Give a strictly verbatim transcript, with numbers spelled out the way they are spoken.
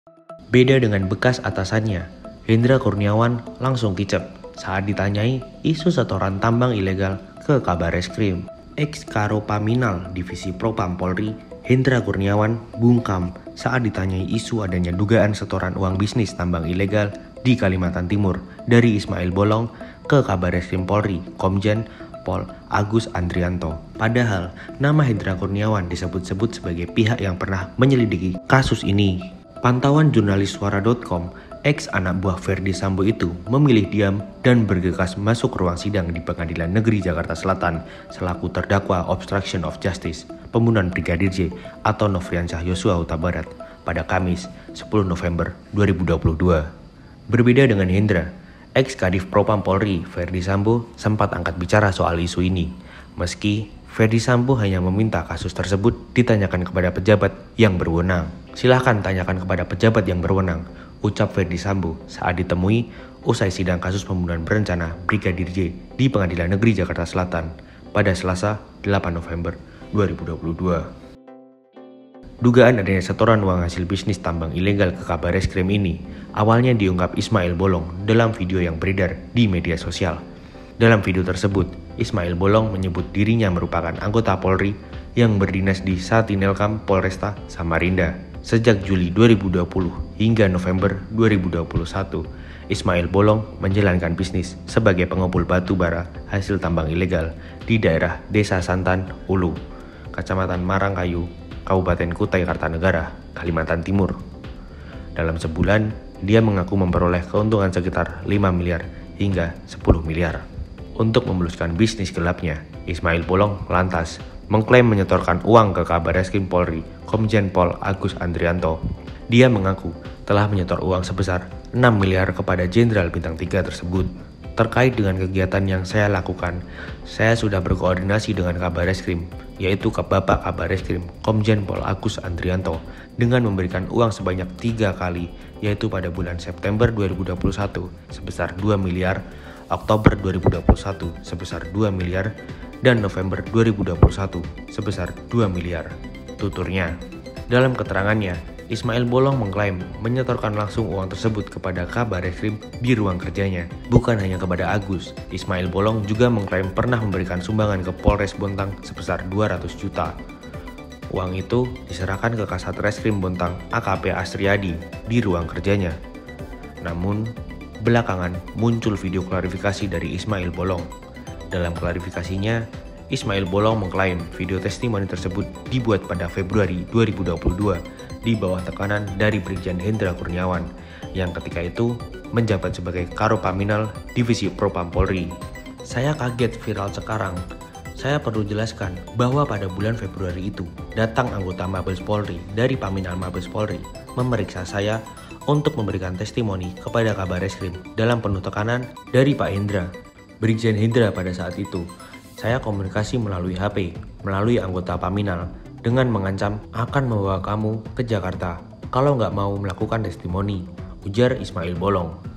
Beda dengan bekas atasannya, Hendra Kurniawan langsung kicep saat ditanyai isu setoran tambang ilegal ke Kabareskrim. Ex-Karo Paminal Divisi Propam Polri, Hendra Kurniawan bungkam saat ditanyai isu adanya dugaan setoran uang bisnis tambang ilegal di Kalimantan Timur dari Ismail Bolong ke Kabareskrim Polri, Komjen Pol Agus Andrianto. Padahal nama Hendra Kurniawan disebut-sebut sebagai pihak yang pernah menyelidiki kasus ini. Pantauan jurnalis suara dot com, ex anak buah Ferdi Sambo itu memilih diam dan bergegas masuk ruang sidang di Pengadilan Negeri Jakarta Selatan selaku terdakwa obstruction of justice pembunuhan Brigadir J atau Nofriansyah Yosua Huta Barat pada Kamis sepuluh November dua ribu dua puluh dua. Berbeda dengan Hendra, ex-Kadif Propam Polri Ferdi Sambo sempat angkat bicara soal isu ini. Meski Ferdi Sambo hanya meminta kasus tersebut ditanyakan kepada pejabat yang berwenang. Silahkan tanyakan kepada pejabat yang berwenang, ucap Ferdi Sambo saat ditemui usai sidang kasus pembunuhan berencana Brigadir J di Pengadilan Negeri Jakarta Selatan pada Selasa delapan November dua ribu dua puluh dua. Dugaan adanya setoran uang hasil bisnis tambang ilegal ke Kabareskrim ini awalnya diungkap Ismail Bolong dalam video yang beredar di media sosial. Dalam video tersebut, Ismail Bolong menyebut dirinya merupakan anggota Polri yang berdinas di Satinelkam Polresta Samarinda. Sejak Juli dua ribu dua puluh hingga November dua ribu dua puluh satu, Ismail Bolong menjalankan bisnis sebagai pengumpul batu bara hasil tambang ilegal di daerah Desa Santan, Ulu, Kecamatan Marangkayu, Kabupaten Kutai Kartanegara, Kalimantan Timur. Dalam sebulan, dia mengaku memperoleh keuntungan sekitar lima miliar hingga sepuluh miliar. Untuk memuluskan bisnis gelapnya, Ismail Bolong lantas mengklaim menyetorkan uang ke Kabareskrim Polri, Komjen Pol Agus Andrianto. Dia mengaku telah menyetor uang sebesar enam miliar kepada Jenderal Bintang tiga tersebut. Terkait dengan kegiatan yang saya lakukan, saya sudah berkoordinasi dengan Kabareskrim, yaitu ke Bapak Kabareskrim Komjen Pol Agus Andrianto, dengan memberikan uang sebanyak tiga kali, yaitu pada bulan September dua ribu dua puluh satu sebesar dua miliar, Oktober dua ribu dua puluh satu sebesar dua miliar, dan November dua ribu dua puluh satu sebesar dua miliar, tuturnya. Dalam keterangannya, Ismail Bolong mengklaim menyetorkan langsung uang tersebut kepada Kabareskrim di ruang kerjanya, bukan hanya kepada Agus. Ismail Bolong juga mengklaim pernah memberikan sumbangan ke Polres Bontang sebesar dua ratus juta. Uang itu diserahkan ke Kasat Reskrim Bontang A K P Astriadi di ruang kerjanya. Namun, belakangan muncul video klarifikasi dari Ismail Bolong. Dalam klarifikasinya, Ismail Bolong mengklaim video testimoni tersebut dibuat pada Februari dua ribu dua puluh dua di bawah tekanan dari Brigjen Hendra Kurniawan yang ketika itu menjabat sebagai Karo Paminal Divisi Propam Polri. Saya kaget viral sekarang. Saya perlu jelaskan bahwa pada bulan Februari itu datang anggota Mabes Polri dari Paminal Mabes Polri memeriksa saya untuk memberikan testimoni kepada Kabareskrim dalam penuh tekanan dari Pak Hendra, Brigjen Hendra pada saat itu. Saya komunikasi melalui H P, melalui anggota Paminal, dengan mengancam akan membawa kamu ke Jakarta kalau nggak mau melakukan testimoni, ujar Ismail Bolong.